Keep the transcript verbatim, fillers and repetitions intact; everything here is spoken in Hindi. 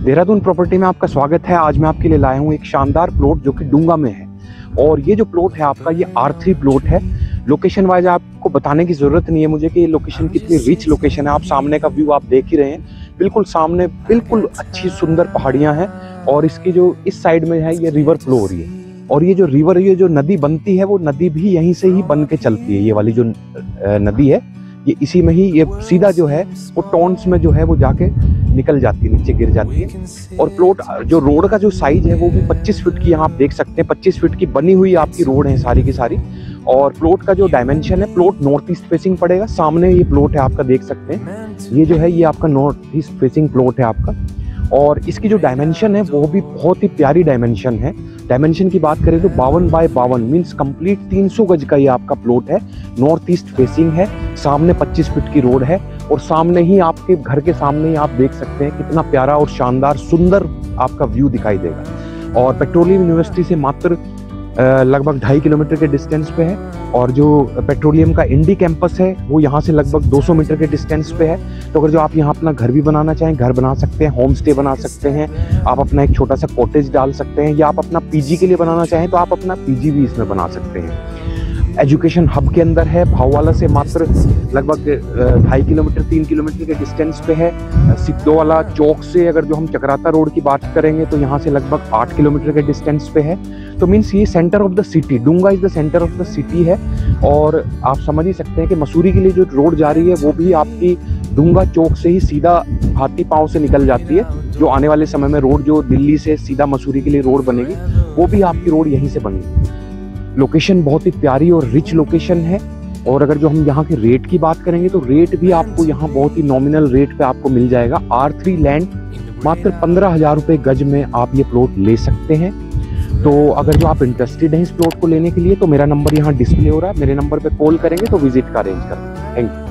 देहरादून प्रॉपर्टी में आपका स्वागत है। आज मैं आपके लिए लाया हूँ एक शानदार प्लॉट जो कि डूंगा में है। और ये जो प्लॉट है आपका, ये आर थ्री प्लॉट है। लोकेशन वाइज आपको बताने की जरूरत नहीं है मुझे कि ये लोकेशन कितनी रिच लोकेशन है। आप सामने का व्यू आप देख ही रहे हैं, बिल्कुल सामने बिल्कुल अच्छी सुंदर पहाड़ियाँ हैं। और इसकी जो इस साइड में है ये रिवर फ्लो हो रही है, और ये जो रिवर, ये जो नदी बनती है वो नदी भी यहीं से ही बन के चलती है। ये वाली जो नदी है ये इसी में ही, ये सीधा जो है वो टॉन्स में जो है वो जाके निकल जाती है, नीचे गिर जाती है। और प्लॉट जो रोड का जो साइज है वो भी पच्चीस फीट की, यहाँ आप देख सकते हैं पच्चीस फीट की बनी हुई आपकी रोड है सारी की सारी। और प्लॉट का जो डायमेंशन है, प्लॉट नॉर्थ ईस्ट फेसिंग पड़ेगा। सामने ये प्लॉट है आपका, देख सकते हैं ये जो है ये आपका नॉर्थ ईस्ट फेसिंग प्लॉट है आपका। और इसकी जो डायमेंशन है वो भी बहुत ही प्यारी डायमेंशन है। डायमेंशन की बात करें तो बावन बाय बावन मीन्स कंप्लीट तीन सौ गज का ये आपका प्लॉट है। नॉर्थ ईस्ट फेसिंग है, सामने पच्चीस फीट की रोड है, और सामने ही आपके घर के सामने ही आप देख सकते हैं कितना प्यारा और शानदार सुंदर आपका व्यू दिखाई देगा। और पेट्रोलियम यूनिवर्सिटी से मात्र लगभग ढाई किलोमीटर के डिस्टेंस पे है। और जो पेट्रोलियम का इंडी कैंपस है वो यहाँ से लगभग दो सौ मीटर के डिस्टेंस पे है। तो अगर जो आप यहाँ अपना घर भी बनाना चाहें, घर बना सकते हैं, होम स्टे बना सकते हैं, आप अपना एक छोटा सा कॉटेज डाल सकते हैं, या आप अपना पीजी के लिए बनाना चाहें तो आप अपना पीजी भी इसमें बना सकते हैं। एजुकेशन हब के अंदर है, भाववाला से मात्र लगभग ढाई किलोमीटर तीन किलोमीटर के डिस्टेंस पे है। सिद्धोवाला चौक से अगर जो हम चक्राता रोड की बात करेंगे तो यहाँ से लगभग आठ किलोमीटर के डिस्टेंस पे है। तो मीन्स ये centre of the city, Dunga is the centre of the city है। और आप समझ ही सकते हैं कि मसूरी के लिए जो रोड जा रही है वो भी आपकी डूंगा चौक से ही सीधा हाथी पांव से निकल जाती है। जो आने वाले समय में रोड जो दिल्ली से सीधा मसूरी के लिए रोड बनेगी वो भी आपकी रोड यहीं से बनेगी। लोकेशन बहुत ही प्यारी और रिच लोकेशन है। और अगर जो हम यहाँ के रेट की बात करेंगे तो रेट भी आपको यहाँ बहुत ही नॉमिनल रेट पे आपको मिल जाएगा। आर थ्री लैंड मात्र पंद्रह हजार रुपये गज में आप ये प्लॉट ले सकते हैं। तो अगर जो आप इंटरेस्टेड हैं इस प्लॉट को लेने के लिए तो मेरा नंबर यहाँ डिस्प्ले हो रहा है, मेरे नंबर पे कॉल करेंगे तो विजिट का अरेंज करें। Thank you.